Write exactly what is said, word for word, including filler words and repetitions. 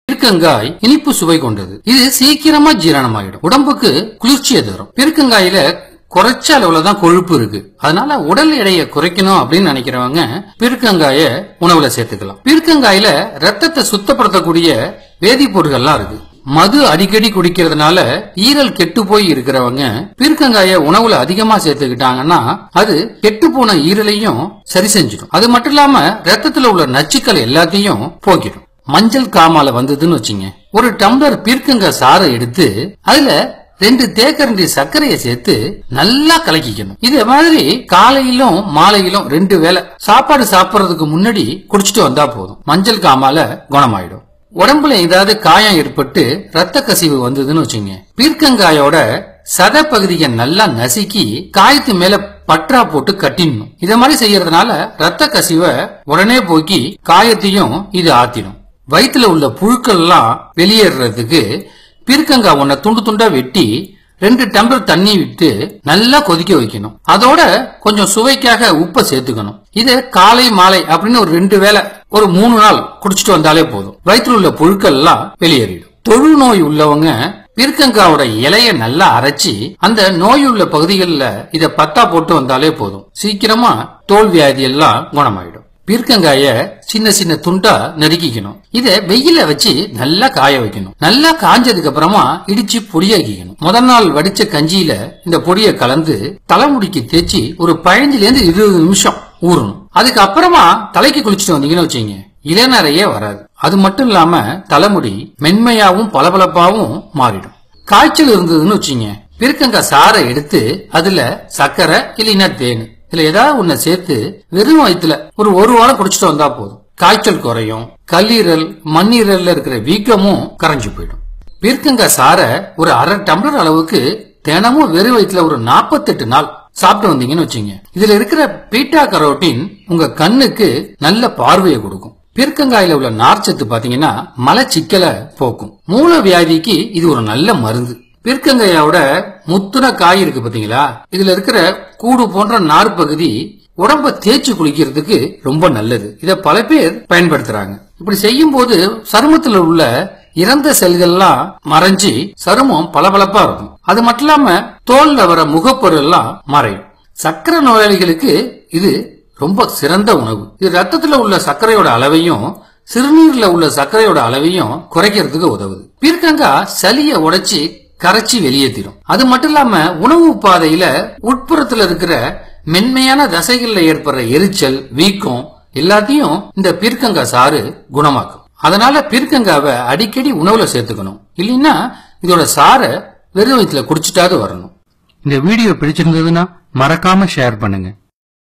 பீர்க்கங்காய் இனிப்பு சுவை கொண்டது. இது சீக்கிரமா ஜீரணமாயிடும், உடம்புக்கு குளிர்ச்சியை தரும். பீர்க்கங்காயில குறைச்ச அளவுலதான் கொழுப்பு இருக்கு. அதனால உடல் எடையை குறைக்கணும் அப்படின்னு நினைக்கிறவங்க பீர்க்கங்காய உணவுல சேர்த்துக்கலாம். பீர்க்கங்காயில ரத்தத்தை சுத்தப்படுத்தக்கூடிய வேதிப்பொருட்கள்லாம் இருக்கு. மது அடிக்கடி குடிக்கிறதுனால ஈரல் கெட்டு போய் இருக்கிறவங்க பீர்க்கங்காய உணவுல அதிகமா சேர்த்துக்கிட்டாங்கன்னா அது கெட்டு போன ஈரலையும் சரி செஞ்சிடும். அது மட்டும் இல்லாம ரத்தத்துல உள்ள நச்சுக்கள் எல்லாத்தையும் போக்கிடும். மஞ்சள் காமால வந்ததுன்னு வச்சுங்க, ஒரு டம்ளர் பீர்க்கங்காய் சாறை எடுத்து அதுல ரெண்டு தேக்கரண்டி சர்க்கரையை சேர்த்து நல்லா கலக்கிக்கணும். இதே மாதிரி காலையிலும் மாலையிலும் ரெண்டு வேளை சாப்பாடு சாப்பிடறதுக்கு முன்னாடி குடிச்சிட்டு வந்தா போதும், மஞ்சள் காமால குணமாயிடும். உடம்புல ஏதாவது காயம் ஏற்பட்டு ரத்த கசிவு வந்ததுன்னு வச்சுங்க, பீர்க்கங்காயோட சத பகுதியை நல்லா நசுக்கி காயத்து மேல பற்றா போட்டு கட்டிடணும். இத மாதிரி செய்யறதுனால ரத்த கசிவை உடனே போக்கி காயத்தையும் இது ஆத்திடும். வயிற்றுல உள்ள புழுக்கள் எல்லாம் வெளியேறதுக்கு பீர்க்கங்காய் ஒன்ன துண்டு துண்டா வெட்டி ரெண்டு டம்ளர் தண்ணி விட்டு நல்லா கொதிக்க வைக்கணும். அதோட கொஞ்சம் சுவைக்காக உப்பை சேர்த்துக்கணும். இது காலை மாலை அப்படின்னு ஒரு ரெண்டு வேளை ஒரு மூணு நாள் குடிச்சிட்டு வந்தாலே போதும், வயிற்றுல உள்ள புழுக்கள் எல்லாம் வெளியேறிடும். தொழு நோய் உள்ளவங்க பீர்க்கங்காயோட இலைய நல்லா அரைச்சி அந்த நோய் உள்ள பகுதிகளில் இத பத்தா போட்டு வந்தாலே போதும், சீக்கிரமா தோல் வியாதி எல்லாம் குணமாயிடும். பீர்க்கங்காய சின்ன சின்ன துண்டா நறுக்கிக்கணும். இத வெயில வச்சு நல்லா காய வைக்கணும். நல்லா காஞ்சதுக்கு அப்புறமா இடிச்சு பொடியாக்கிக்கணும். முதல் நாள் வடிச்ச கஞ்சியில இந்த பொடியை கலந்து தலைமுடிக்கு தேய்ச்சி ஒரு பதினஞ்சுல இருந்து இருபது நிமிஷம் ஊறணும். அதுக்கு அப்புறமா தலைக்கு குளிச்சுட்டு வந்தீங்கன்னு வச்சீங்க, இளநரையே வராது. அது மட்டும் இல்லாம தலைமுடி மென்மையாவும் பளபளப்பாவும் மாறிடும். காய்ச்சல் இருந்ததுன்னு வச்சீங்க, பீர்க்கங்காய் சாறை எடுத்து அதுல சர்க்கரை இல்லைன்னா தேனு இதுல ஏதாவது ஒண்ணு சேர்த்து வெறும் வயிற்றுல ஒரு ஒரு வாரம் குடிச்சிட்டு வந்தா போதும், காய்ச்சல் குறையும். கல்லீரல் மண்ணீரல்ல இருக்கிற வீக்கமும் கரைஞ்சு போயிடும். பீர்க்கங்காய் சாறை ஒரு அரை டம்ளர் அளவுக்கு தினமும் வெறும் வயிற்றுல ஒரு நாற்பத்தெட்டு நாள் சாப்பிட்டு வந்தீங்கன்னு வச்சுங்க, இதுல இருக்கிற பீட்டா கரோட்டின் உங்க கண்ணுக்கு நல்ல பார்வையை கொடுக்கும். பீர்க்கங்காயில உள்ள நார்ச்சத்து பாத்தீங்கன்னா மலச்சிக்கலை போக்கும். மூல வியாதிக்கு இது ஒரு நல்ல மருந்து. பீர்க்கங்காயோட முத்துன காய் இருக்கு பாத்தீங்களா, இதுல இருக்கிற கூடு போன்ற நார் பகுதி உடம்ப தேய்ச்சி குளிக்கிறதுக்கு ரொம்ப நல்லது. இத பல பேர் பயன்படுத்துறாங்க. இப்படி செய்யும் போது சருமத்துல உள்ள இறந்த செல்கள்லாம் மறைஞ்சி சருமம் பளபளப்பா இருக்கும். அது மட்டும் இல்லாம தோல்ல வர முகப்பொருள் எல்லாம் மறையும். சக்கரை நோயாளிகளுக்கு இது ரொம்ப சிறந்த உணவு. இது ரத்தத்துல உள்ள சர்க்கரையோட அளவையும் சிறுநீர்ல உள்ள சர்க்கரையோட அளவையும் குறைக்கிறதுக்கு உதவுது. பீர்க்கங்காய் சளியை உடைச்சி கரைச்சி வெளியேற்றிடும். அது மட்டும் இல்லாம உணவு பாதையில உட்புறத்துல இருக்கிற மென்மையான தசைகள்ல ஏற்படுற எரிச்சல் வீக்கம் எல்லாத்தையும் இந்த பீர்க்கங்காய் சாறு குணமாக்கும். அதனால பீர்க்கங்காவை அடிக்கடி உணவுல சேர்த்துக்கணும். இல்லைன்னா இதோட சாறை வெறும் வயிற்றுல குடிச்சிட்டாவது வரணும். இந்த வீடியோ பிடிச்சிருந்ததுன்னா மறக்காம ஷேர் பண்ணுங்க.